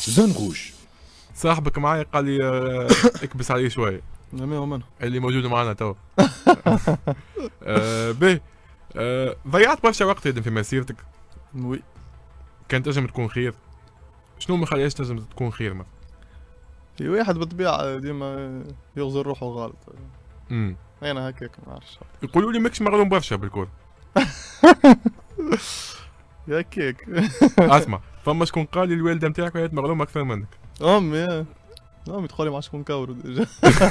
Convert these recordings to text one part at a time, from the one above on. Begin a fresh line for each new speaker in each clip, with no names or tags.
زون روج.
صاحبك معايا قال لي اكبس عليه شويه.
جميع ومنه
اللي موجود معنا تو. باهي. ضيعت برشا وقت في مسيرتك.
وي.
كانت تنجم تكون خير. شنو ما خليهاش تنجم تكون خير ما؟
في واحد بالطبيعة ديما يغزر روحه غلط. انا هكاك ما نعرفش.
يقولوا لي ماكش مغروم برشا بالكل.
يا كيك.
اسمع، فما شكون قال لي الوالده نتاعك ولات مغرومه اكثر منك.
امي تقولي مع شكون كورو ديجا.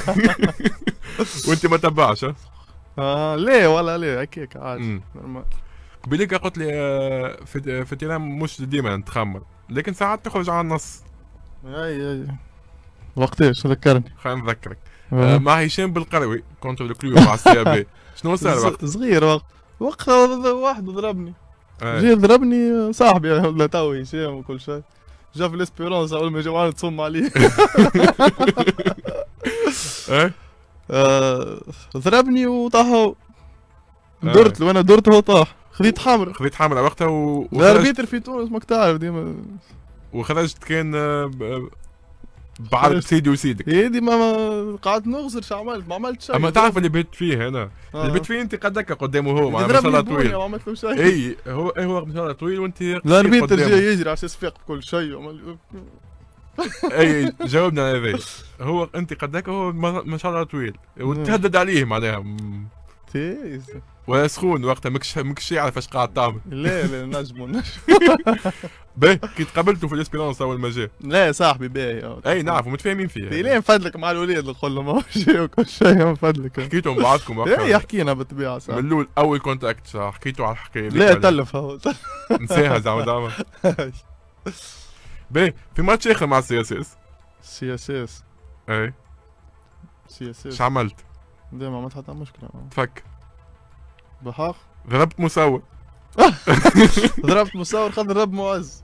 وانت ما تبعش
ليه ولا ليه هكاك عادي نورمال.
قبيليك قلت لي في التيران مش ديما نتخمر، لكن ساعات تخرج على النص.
اي وقتاش ذكرني.
خلينا نذكرك. مع هشام بالقروي كونتر الكلوب مع السي بي. شنو صار وقت؟
صغير وقت واحد ضربني. جي ضربني صاحبي ولا تو هشام وكل شيء. جا في الاسبيرونس اول ما جا معنا تصم عليه. ضربني وطاح. درت له انا درته هو طاح. خذيت حمرا
وقتها
الاربيتر في تونس ماك تعرف ديما.
وخرجت كان بعد سيدي وسيدك.
هيدي ما قعدت نغزر شو عملت؟ ما عملت شيء.
اما تعرف اللي بيت فيه انا اللي بيت فيه انت قدك قدامه هو ما شاء الله طويل.
ما عملت له شيء.
اي هو ما شاء الله طويل وانت
الاربيتر جاي يجري على اساس فيق بكل شيء.
اي جاوبنا على هذا. هو انت قدك هو ما شاء الله طويل وتهدد عليه معناها. ولا سخون وقتها ماكش يعرف اش قاعد تعمل.
لا نجمو.
باهي كي تقابلته في الاسبيرونس اول ما جا.
لا صاحبي باهي.
اي نعرف متفاهمين فيه.
ليه نفدلك مع الولاد نقول له ما شيء وكل شيء من فضلك.
حكيتوا مع بعضكم وقتها؟
اي حكينا بالطبيعه صح.
من الاول اول كونتاكت حكيتوا على الحكايه.
لا تلف هو.
نساها زعما. باهي في ماتش اخر مع السي اس اس. اي
سي اس اس.
اش عملت؟
ديما ما حتى مشكله.
تفك
بحق
ضربت مصور.
ضربت مصور خذ ضرب معز.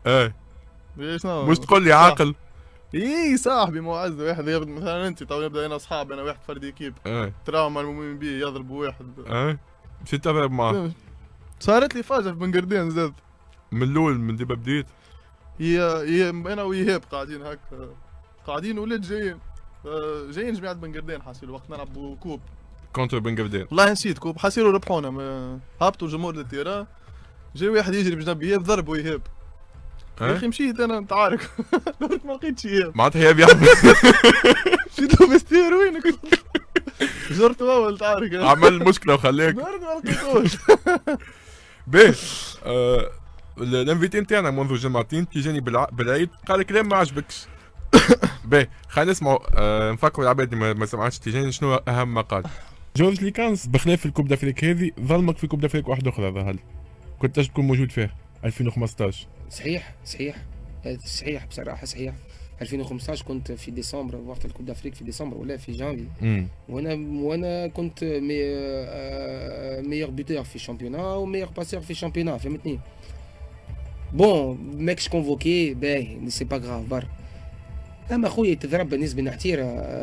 مش تقول لي عاقل.
اي صاحبي معز واحد ياخذ مثلا انت تو نبدا انا اصحاب انا واحد فرد اكيب. تراهم المؤمن بيه يضرب واحد.
مشيت تضرب معاه.
صارت لي فاجأة في بنقردين زاد.
من الاول من ديما بديت.
هي انا ويهاب قاعدين هكا قاعدين ولاد جايين جماعة بنقردين حاسين وقت نلعبوا كوب.
كونتر بنقردين.
والله نسيت كوب حاسيرو ربحونا هبطوا الجمهور للتيران. جاي واحد يجري بجنب يهاب ضرب ويهاب. يا اخي مشيت انا انت عارف ما لقيتش يهاب.
معناتها يهاب يعمل.
مشيت له بستير وينك؟ جرته اول تعرف
عمل مشكلة وخلاك.
برضه ما لقيتوش.
باهي الانفيتي نتاعنا منذ جمعتين تيجاني بالعيد قال كلام ما عجبكش. باهي خلينا نسمعوا نفكروا العباد اللي ما سمعتش تيجاني شنو اهم ما قال. جورج ليكانس بخلاف الكوب دافريك هذه ظلمك في كوب دافريك واحده اخرى ظهر كنت تكون موجود فيه 2015.
صحيح بصراحه صحيح. 2015 كنت في ديسمبر وقت الكوب دافريك في ديسمبر ولا في جانفي. وانا كنت ميور بيتور في الشامبيونا وميور باسور في الشامبيونا فهمتني. بون ماكش كونفوكي باهي سي با غراف برا. اما خويا تضرب بالنسبه نحتيره.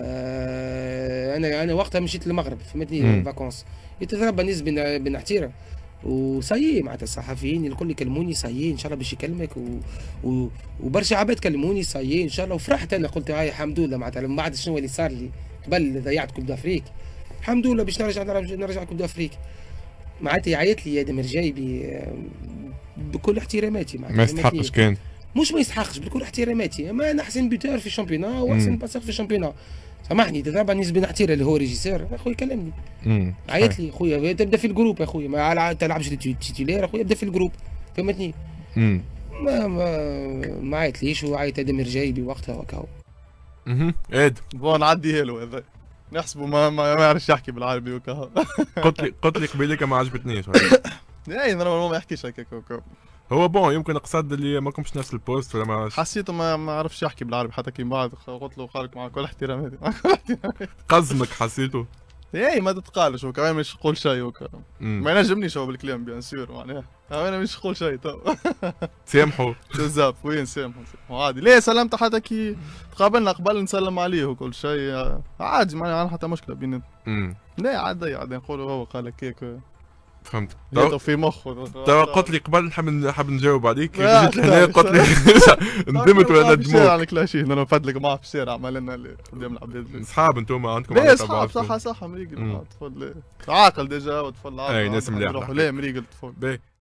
انا وقتها مشيت للمغرب فهمتني فاكونس. يتضرب بالنسبه بنحتيره وصايي معناتها الصحفيين الكل يكلموني صايي ان شاء الله باش يكلمك وبرشا عباد كلموني صايي ان شاء الله. وفرحت انا قلت هاي الحمد لله معناتها من بعد شنو اللي صار لي قبل ضيعت كوب دافريك الحمد لله باش نرجع كوب دافريك. معناتها يعيط لي ادم رجايبي بكل احتراماتي معناتها
ما يستحقش كان
مش ما يستحقش بكل احتراماتي. اما انا احسن بيتور في الشامبيونا واحسن باسور في الشامبيونا. سامحني تضرب نسبة نحتيره اللي هو ريجيسير اخويا كلمني. عيط لي خويا تبدا في الجروب يا خويا ما تلعبش تيتولير اخويا ابدا في الجروب فهمتني. ما عيطليش وعيط ادم رجايبي وقتها وكاو.
اد
بون نعديها له هذا نحسبه ما يعرفش يحكي بالعربي وكاو.
قلت لي قبيلك ما عجبتنيش.
اي نورمالمون ما يحكيش هكاك
هو بون يمكن قصد اللي ماكمش نفس البوست ولا ما
حسيته ما عرفش يحكي بالعربي حتى كي بعد قلت له خالك مع كل احتراماتي.
قزمك حسيته.
اي ما تتقالش هو كمان مش يقول شيء هو ما ينجمنيش هو بالكلام بيان سور معناها انا مش نقول شيء تو.
سامحوا
بالضبط وين سامحوا عادي. ليه سلمت حتى كي تقابلنا قبل نسلم عليه وكل شيء عادي ما حتى مشكله بيناتنا. لا عادي نقولوا هو قال هكاك
فهمت.
جاتو في مخه
توا قلت لي قبل حاب نجاوب عليك، كي
لا،
جيت لهنا قلت لي ندمت ولا
في الشارع
ندموك.
كلاشيه انا نفدلك معاه في الشارع مالنا اللي قدام العباد.
صحاب انتم عندكم
لا
علاقة
صحاب
بعضكم.
صح مريقل طفل عاقل ديجا وطفل عاقل.
أي، ناس مليحة.
لا مريقل طفل.
باهي.